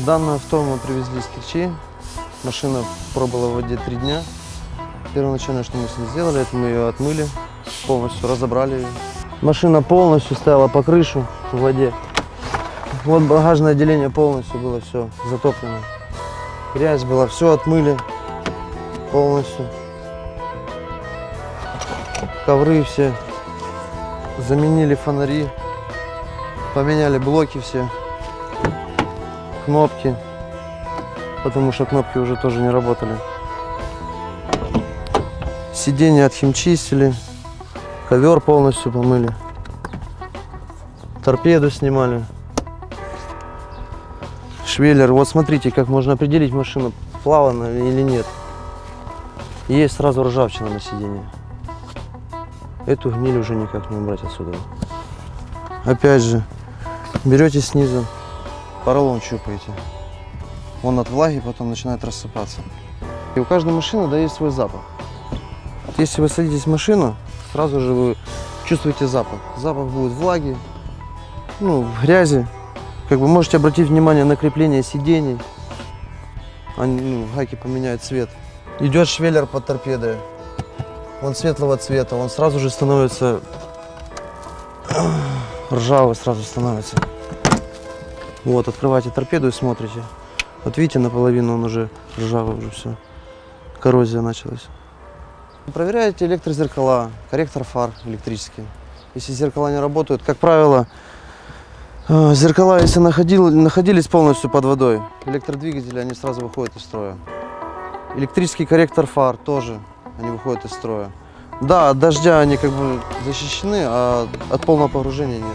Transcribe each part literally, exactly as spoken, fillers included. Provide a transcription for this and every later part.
Данное авто мы привезли из Керчи. Машина пробыла в воде три дня. Первоначально, что мы с ней сделали, это мы ее отмыли, полностью разобрали ее. Машина полностью стояла по крышу в воде. Вот багажное отделение полностью было все затоплено. Грязь была, все отмыли полностью. Ковры все. Заменили фонари. Поменяли блоки все. Кнопки. Потому что кнопки уже тоже не работали. Сиденья отхимчистили. Ковер полностью помыли. Торпеду снимали. Швеллер. Вот смотрите, как можно определить, машина плавана или нет. Есть сразу ржавчина на сиденье. Эту гниль уже никак не убрать отсюда. Опять же, берете снизу, поролон щупаете. Он от влаги потом начинает рассыпаться. И у каждой машины, да, есть свой запах. Если вы садитесь в машину, сразу же вы чувствуете запах. Запах будет влаги, ну, грязи. Как бы можете обратить внимание на крепление сидений. Они, ну, гайки поменяют цвет. Идет швеллер под торпедой. Он светлого цвета, он сразу же становится ржавый, сразу становится. Вот, открываете торпеду и смотрите. Вот видите, наполовину он уже ржавый, уже все. Коррозия началась. Проверяете электрозеркала, корректор фар электрический. Если зеркала не работают, как правило, зеркала, если находил, находились полностью под водой, электродвигатели, они сразу выходят из строя. Электрический корректор фар тоже, они выходят из строя. Да, от дождя они как бы защищены, а от полного погружения нет.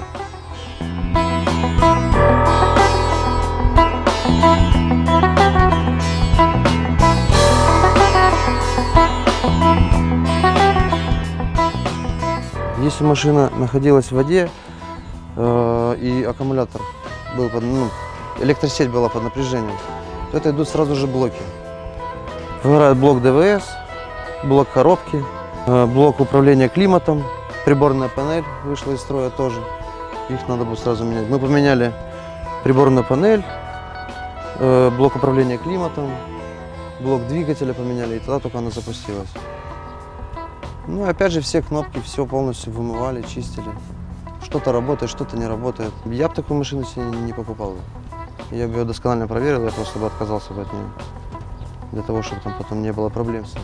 Если машина находилась в воде э, и аккумулятор был под, ну, электросеть была под напряжением, то это идут сразу же блоки. Вымирает блок дэ вэ эс, блок коробки, э, блок управления климатом, приборная панель вышла из строя тоже. Их надо будет сразу менять. Мы поменяли приборную панель, э, блок управления климатом, блок двигателя поменяли, и тогда только она запустилась. Ну и опять же все кнопки, все полностью вымывали, чистили. Что-то работает, что-то не работает. Я бы такую машину себе не покупал. Я бы ее досконально проверил, я просто бы отказался бы от нее. Для того, чтобы там потом не было проблем с ней.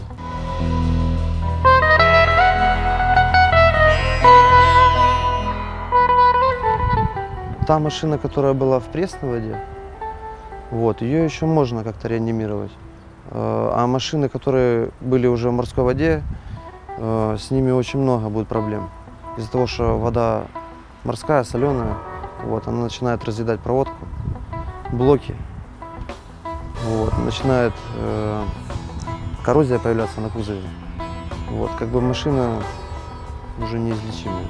Та машина, которая была в пресной воде, вот, ее еще можно как-то реанимировать. А машины, которые были уже в морской воде, с ними очень много будет проблем. Из-за того, что вода морская, соленая, вот, она начинает разъедать проводку, блоки, вот, начинает э, коррозия появляться на кузове. Вот, как бы машина уже неизлечимая.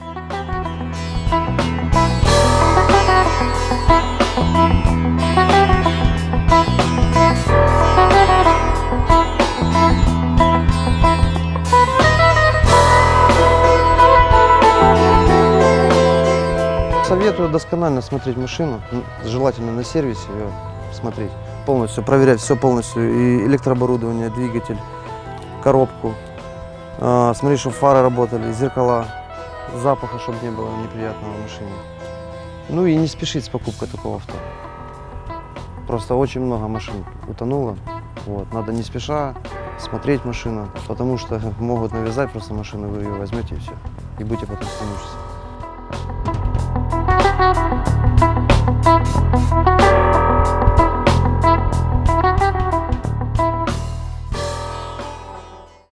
Советую досконально смотреть машину, желательно на сервисе ее смотреть, полностью проверять все полностью, и электрооборудование, двигатель, коробку, а, смотреть, чтобы фары работали, зеркала, запаха, чтобы не было неприятного в машине. Ну и не спешить с покупкой такого авто. Просто очень много машин утонуло, вот, надо не спеша смотреть машину, потому что могут навязать просто машину, вы ее возьмете и все, и будете потом с ней мучиться.